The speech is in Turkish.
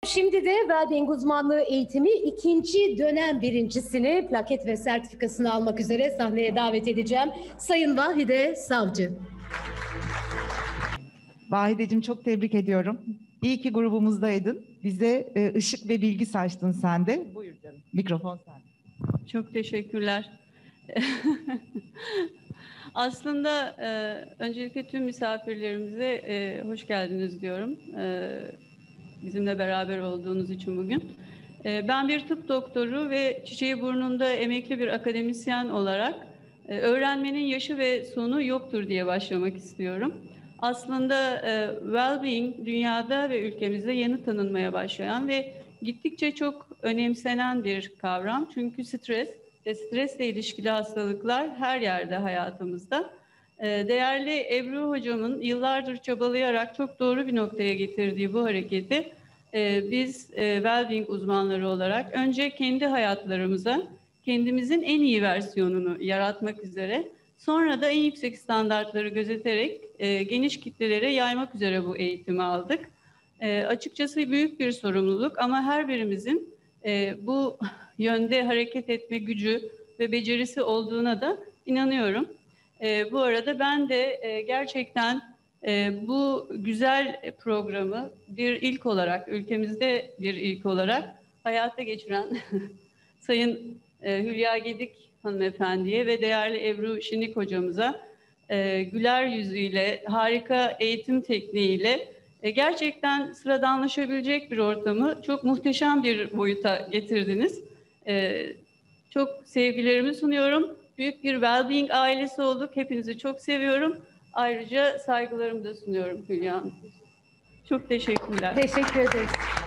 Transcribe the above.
Şimdi de Wellbeing uzmanlığı eğitimi 2. dönem birincisini plaket ve sertifikasını almak üzere sahneye davet edeceğim. Sayın Vahide Savcı. Vahideciğim, çok tebrik ediyorum. İyi ki grubumuzdaydın. Bize ışık ve bilgi saçtın sen de. Buyur canım. Mikrofon sende. Çok teşekkürler. Aslında öncelikle tüm misafirlerimize hoş geldiniz diyorum. Bizimle beraber olduğunuz için bugün. Ben bir tıp doktoru ve çiçeği burnunda emekli bir akademisyen olarak öğrenmenin yaşı ve sonu yoktur diye başlamak istiyorum. Aslında well-being dünyada ve ülkemizde yeni tanınmaya başlayan ve gittikçe çok önemsenen bir kavram. Çünkü stres ve stresle ilişkili hastalıklar her yerde hayatımızda. Değerli Ebru hocamın yıllardır çabalayarak çok doğru bir noktaya getirdiği bu hareketi biz well-being uzmanları olarak önce kendi hayatlarımıza kendimizin en iyi versiyonunu yaratmak üzere, sonra da en yüksek standartları gözeterek geniş kitlelere yaymak üzere bu eğitimi aldık. Açıkçası büyük bir sorumluluk ama her birimizin bu yönde hareket etme gücü ve becerisi olduğuna da inanıyorum. Bu arada ben de gerçekten bu güzel programı bir ilk olarak, ülkemizde bir ilk olarak hayata geçiren Sayın Hülya Gedik hanımefendiye ve değerli Ebru Şinik hocamıza güler yüzüyle, harika eğitim tekniğiyle gerçekten sıradanlaşabilecek bir ortamı çok muhteşem bir boyuta getirdiniz. Çok sevgilerimi sunuyorum. Büyük bir well-being ailesi olduk. Hepinizi çok seviyorum. Ayrıca saygılarımı da sunuyorum Hülya Hanım. Çok teşekkürler. Teşekkür ederiz.